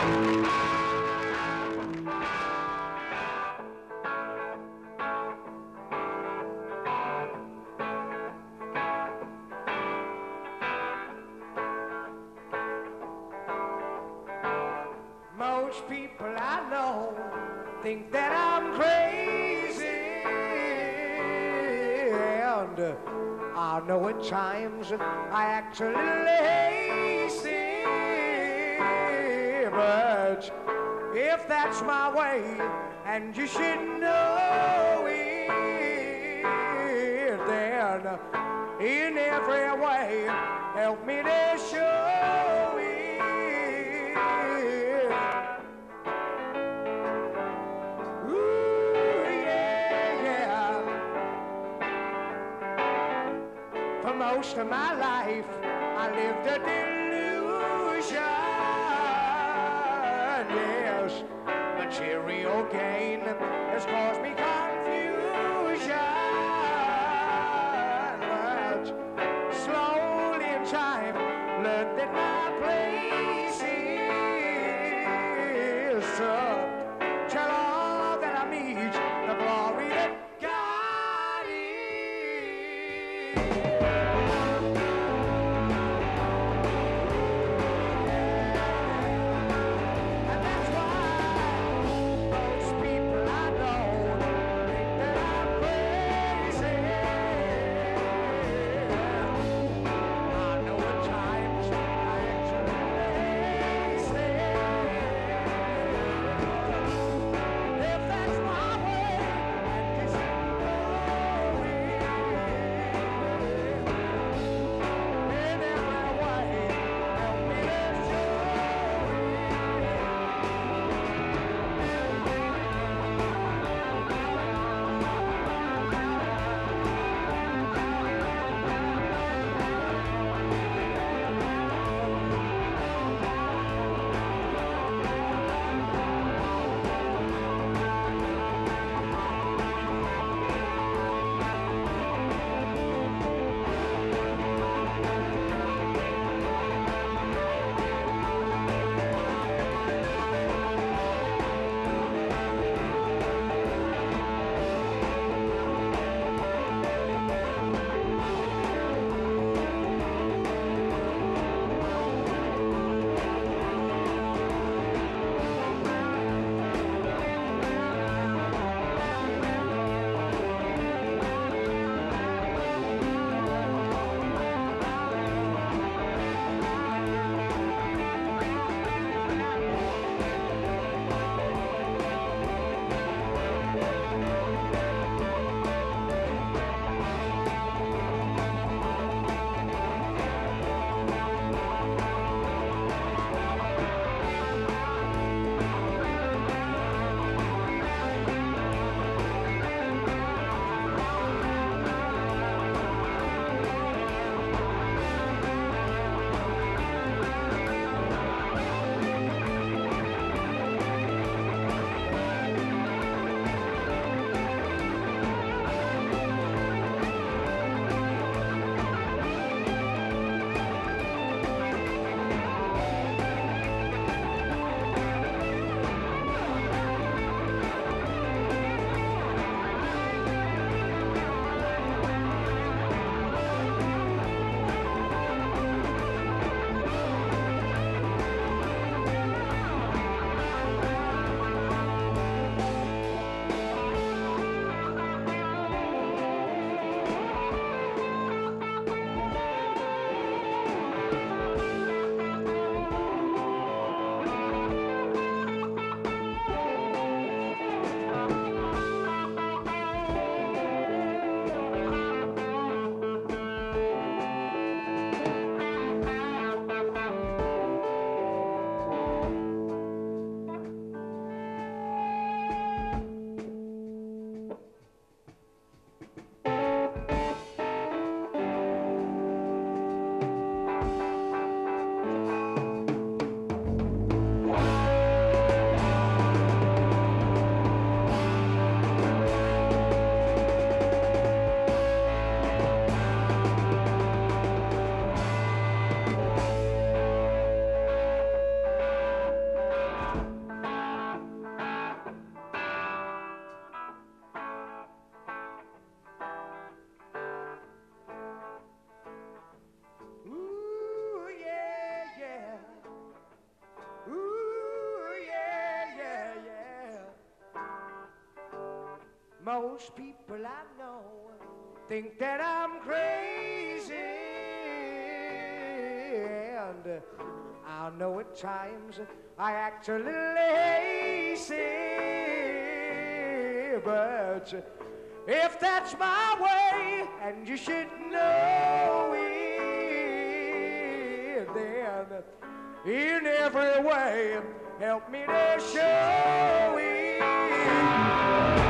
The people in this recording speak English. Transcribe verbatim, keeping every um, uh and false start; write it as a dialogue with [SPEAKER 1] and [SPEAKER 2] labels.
[SPEAKER 1] Most people I know think that I'm crazy, and uh, I know at times I act a little lazy, but if that's my way, and you should know it, then in every way, help me to show it. For most of my life, I lived a delusion. Yes, material gain has caused me confusion. But slowly in time, learned that my place is to tell all that I meet the glory that God is. Most people I know think that I'm crazy, and uh, I know at times I act a little lazy, but if that's my way, and you should know it, then in every way, help me to show it.